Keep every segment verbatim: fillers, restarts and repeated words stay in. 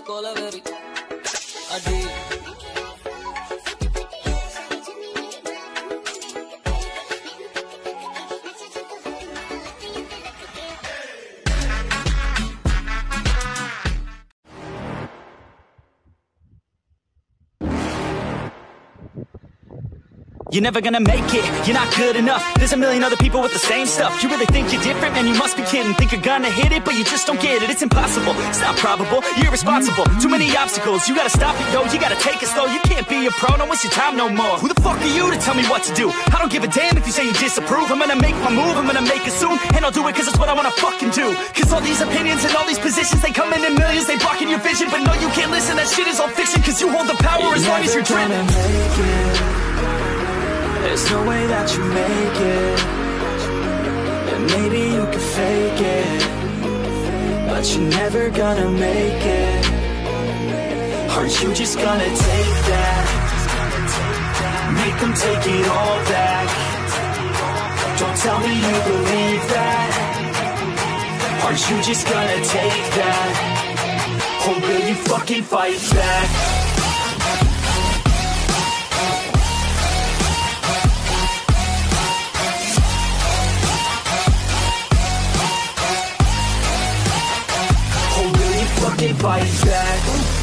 Cola baby, I did. You're never gonna make it, you're not good enough. There's a million other people with the same stuff. You really think you're different? Man, you must be kidding. Think you're gonna hit it, but you just don't get it. It's impossible, it's not probable, you're irresponsible. Too many obstacles, you gotta stop it, yo. You gotta take it slow, you can't be a pro. Don't waste your time no more. Who the fuck are you to tell me what to do? I don't give a damn if you say you disapprove. I'm gonna make my move, I'm gonna make it soon. And I'll do it cause it's what I wanna fucking do. Cause all these opinions and all these positions, they come in in millions. They blocking your vision, but no, you can't listen. That shit is all fiction. Cause you hold the power you're as long as you're driven. There's no way that you make it. And maybe you can fake it, but you're never gonna make it. Aren't you just gonna take that? Make them take it all back. Don't tell me you believe that. Aren't you just gonna take that? Or will you fucking fight back? Fight back.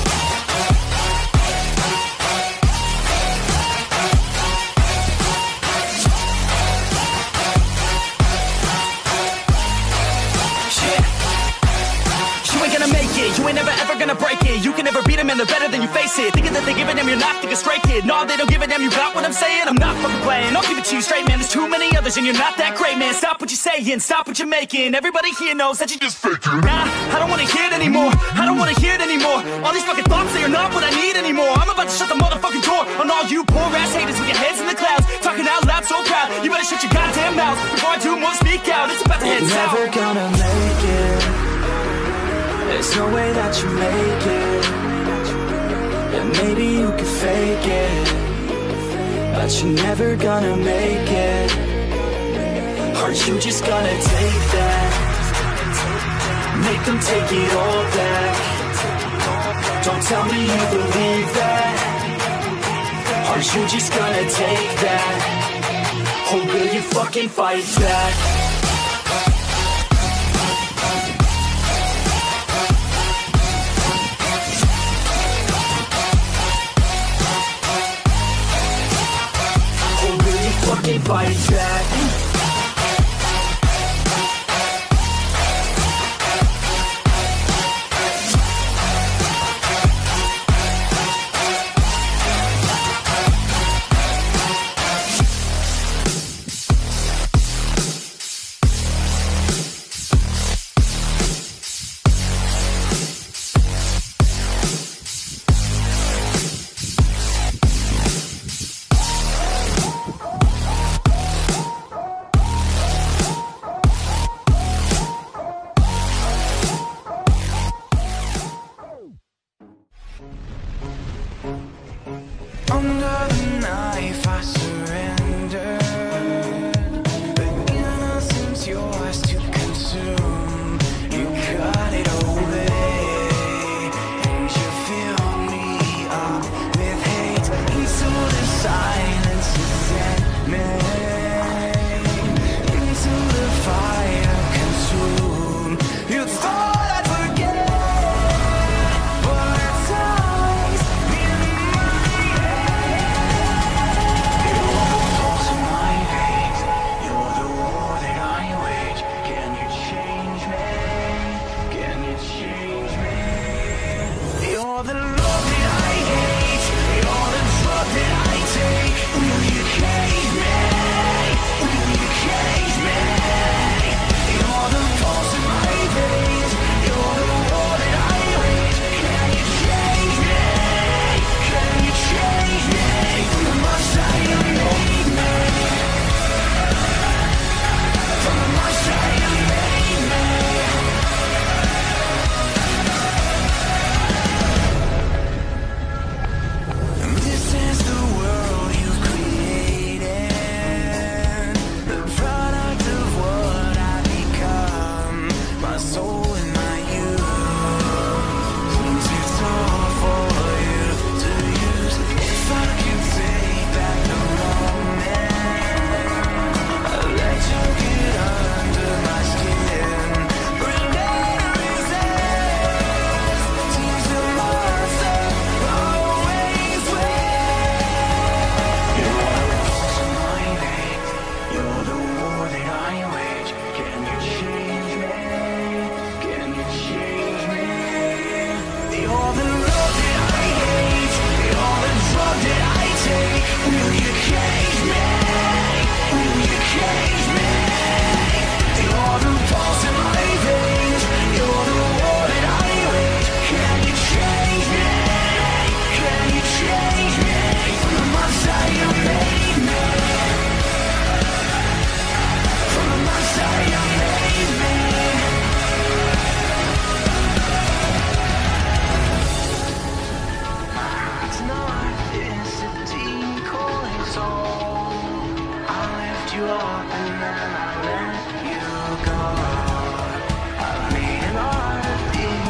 You ain't gonna make it, you ain't never ever gonna break it. You can never beat them and they're better than you face it. Thinking that they give a damn, you're not thinking straight, kid. No, they don't give a damn, you got what I'm saying? I'm not fucking playing, I'll give it to you straight, man. There's too many others and you're not that great, man. Stop what you're saying, stop what you're making. Everybody here knows that you just faking. Nah, I don't wanna hear it anymore, I don't wanna hear it anymore. All these fucking thoughts, they are not what I need anymore. I'm about to shut the motherfucking door on all you poor ass haters with your heads in the clouds, talking out loud so proud. You better shut your goddamn mouth before I do more speak out. It's about to head south. You're never gonna make it. There's no way that you make it. And maybe you can fake it, but you're never gonna make it. Aren't you just gonna take that? Make them take it all back. Don't tell me you believe that. Aren't you just gonna take that? Or will you fucking fight back? Fight back. Will you cage me? Will you cage me? You're the pulse in my veins. You're the war that I wage. Can you change me? Can you change me? From the monster you made me. From the monster you made me. My heart's not this a decoy soul. I lift you up and then I let you go. I've made an art in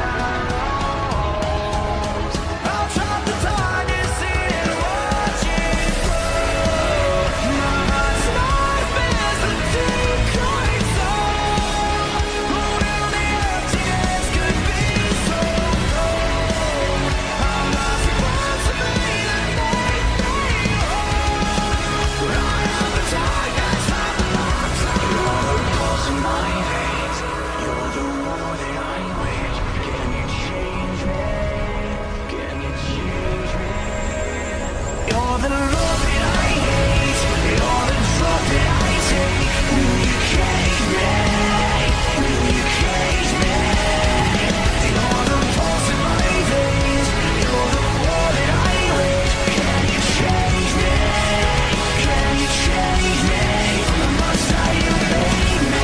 shadows. I'll drop the darkness and watch it grow. My heart's not this a decoy soul. Who knew the emptiness could be so cold? I'm not supposed to be the night they hold. I am the darkness, I'm the monster. You're the pulse in my veins. You're the war that I wage. Can you change me? Can you change me? You're the love that I hate. You're the drug that I take. Will you cage me? Will you cage me? You're the pulse in my veins. You're the war that I wage. Can you change me? Can you change me? From the monster you made me.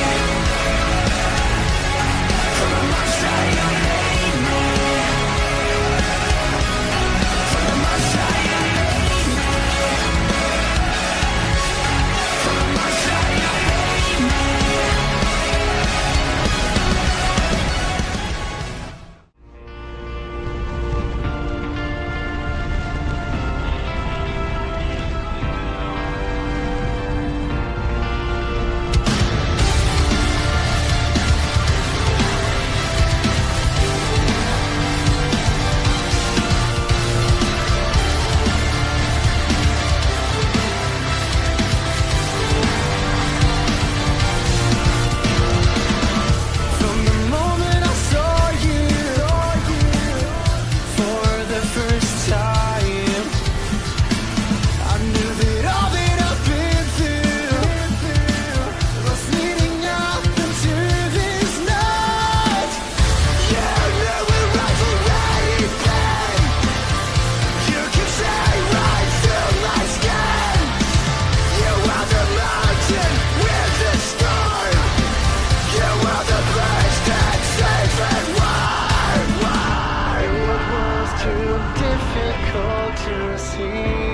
From the monster you made me. From the monster you made me. From the monster you made me. From the moment I saw you for the first time, I knew that all that I've been through was leading up into this night. You knew it was already been. You could say right through my skin. You are the mountain with the storm. You are the place that saves and why, why? What was too difficult to see?